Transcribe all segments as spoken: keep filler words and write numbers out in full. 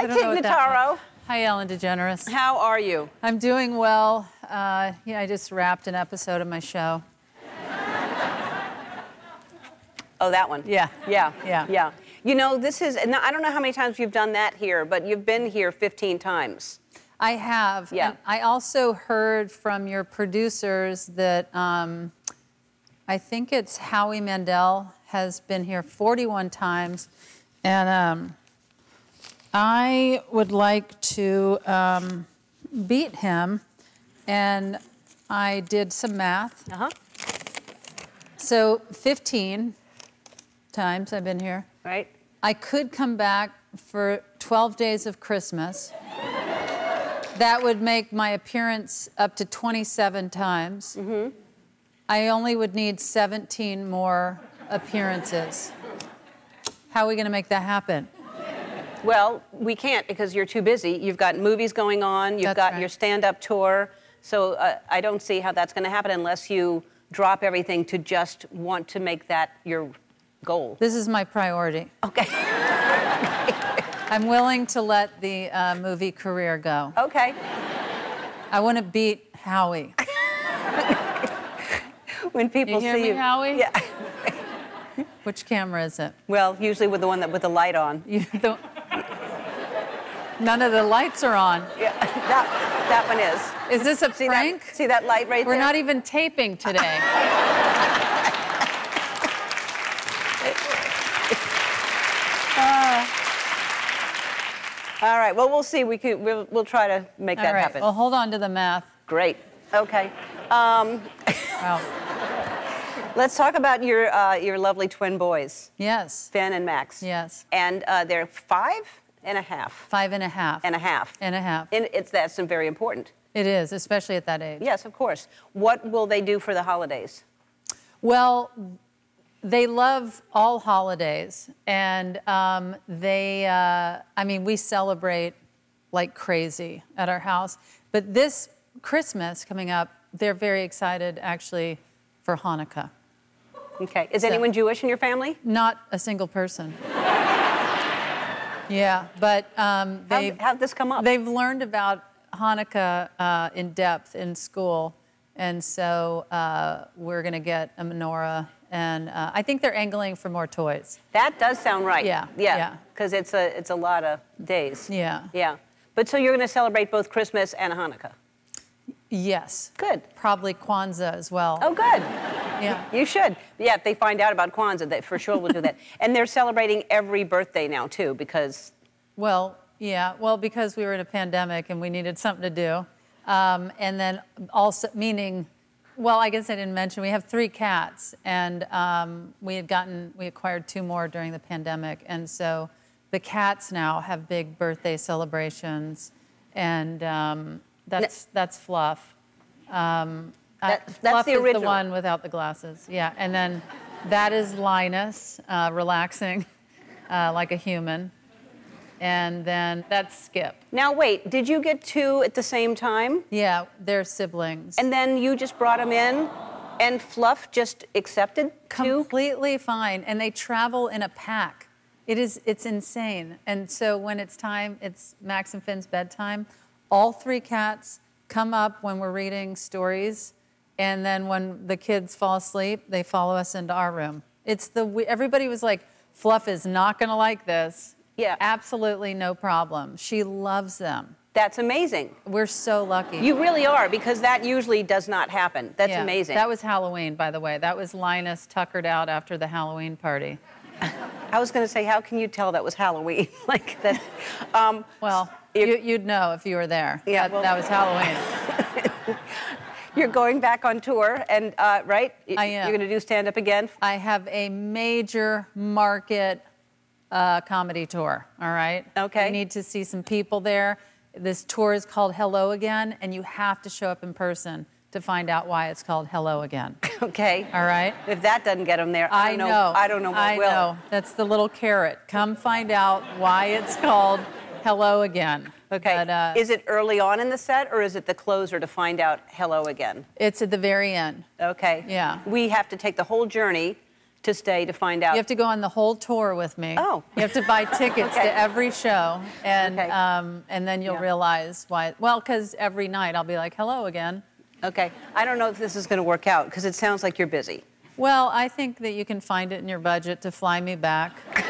Hi, Tig Notaro. Hi, Ellen DeGeneres. How are you? I'm doing well. Uh, yeah, I just wrapped an episode of my show. Oh, that one? Yeah. Yeah. Yeah. Yeah. You know, this is, and I don't know how many times you've done that here, but you've been here fifteen times. I have. Yeah. And I also heard from your producers that um, I think it's Howie Mandel has been here forty-one times. And um, I would like to um, beat him. And I did some math. Uh-huh. So fifteen times I've been here. Right. I could come back for twelve days of Christmas. That would make my appearance up to twenty-seven times. Mm-hmm. I only would need seventeen more appearances. How are we going to make that happen? Well, we can't because you're too busy. You've got movies going on. You've That's got right. your stand-up tour. So uh, I don't see how that's going to happen unless you drop everything to just want to make that your goal. This is my priority. Okay. I'm willing to let the uh, movie career go. Okay. I want to beat Howie. When people You hear see me, you, Howie? Yeah. Which camera is it? Well, usually with the one that with the light on. You don't... None of the lights are on. Yeah. That that one is. Is this a See prank? that? See that light right We're there? not even taping today. uh, All right. Well, we'll see. We could. We'll, we'll try to make all that right. happen. Well, hold on to the math. Great. Okay. Um, Wow. let's talk about your uh, your lovely twin boys, Yes. Finn and Max. Yes. And uh, they're five and a half. Five and a half. And a half. And a half. And it's that's very important. It is, especially at that age. Yes, of course. What will they do for the holidays? Well, they love all holidays, and um, they, uh, I mean, we celebrate like crazy at our house. But this Christmas coming up, they're very excited, actually, for Hanukkah. Okay. Is So- anyone Jewish in your family? Not a single person. Yeah, but um, How they've, how'd this come up? they've learned about Hanukkah uh, in depth in school, and so uh, we're going to get a menorah, and uh, I think they're angling for more toys. That does sound right. Yeah, Yeah. yeah. Because it's a it's a lot of days. Yeah. Yeah. But so you're going to celebrate both Christmas and Hanukkah. Yes. Good. Probably Kwanzaa as well. Oh, good. Yeah. You should. Yeah, if they find out about Kwanzaa, they for sure will do that. And they're celebrating every birthday now, too, because... Well, yeah. Well, because we were in a pandemic and we needed something to do. Um, and then also, meaning, well, I guess I didn't mention, we have three cats. And um, we had gotten, we acquired two more during the pandemic. And so the cats now have big birthday celebrations. And um, that's, that's Fluff. Um, That- uh, that's Fluff the is original. the one without the glasses. Yeah. And then that is Linus, uh, relaxing uh, like a human. And then that's Skip. Now, wait, did you get two at the same time? Yeah, they're siblings. And then you just brought them in, and Fluff just accepted two? Completely fine. And they travel in a pack. It is, it's insane. And so when it's time, it's Max and Finn's bedtime, all three cats come up when we're reading stories. And then when the kids fall asleep, they follow us into our room. It's the, we- everybody was like, Fluff is not gonna like this. Yeah. Absolutely no problem. She loves them. That's amazing. We're so lucky. You really are, because that usually does not happen. That's Yeah, amazing. That was Halloween, by the way. That was Linus tuckered out after the Halloween party. I was going to say, how can you tell that was Halloween? Like that. Um, Well, If- you, you'd know if you were there. Yeah, that, well- that was Halloween. you're going back on tour, and uh, right? Y- I am. You're going to do stand-up again? I have a major market uh, comedy tour, all right? Okay. You need to see some people there. This tour is called Hello Again, and you have to show up in person to find out why it's called Hello Again. Okay. All right? If that doesn't get them there, I, I don't know. know. I don't know what I will. know. That's the little carrot. Come find out why it's called Hello Again. Okay. But, uh, is it early on in the set, or is it the closer to find out Hello Again? It's at the very end. Okay. Yeah. We have to take the whole journey to stay to find out? You have to go on the whole tour with me. Oh. You have to buy tickets Okay. to every show, and Okay. um, and then you'll Yeah. realize why. Well, because every night I'll be like, "Hello again." Okay. I don't know if this is going to work out because it sounds like you're busy. Well, I think that you can find it in your budget to fly me back.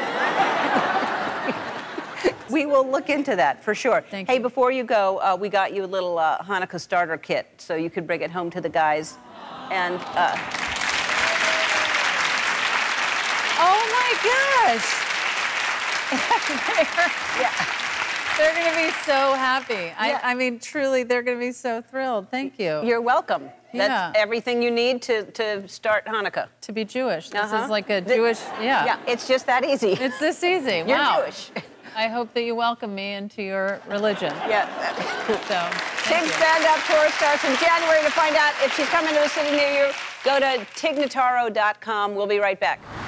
We will look into that for sure. Thank hey, you. before you go, uh, we got you a little uh, Hanukkah starter kit so you could bring it home to the guys. And uh, Oh my gosh! they're, yeah, they're going to be so happy. Yeah. I, I mean, truly, they're going to be so thrilled. Thank you. you're welcome. That's Yeah. everything you need to, to start Hanukkah. to be Jewish. This Uh-huh. is like a The- Jewish, yeah. Yeah, it's just that easy. It's this easy. You're Wow. Jewish. I hope that you welcome me into your religion. Yeah. So, Tig thank you. stand-up tour starts in January. To find out if she's coming to a city near you, go to tig notaro dot com. We'll be right back.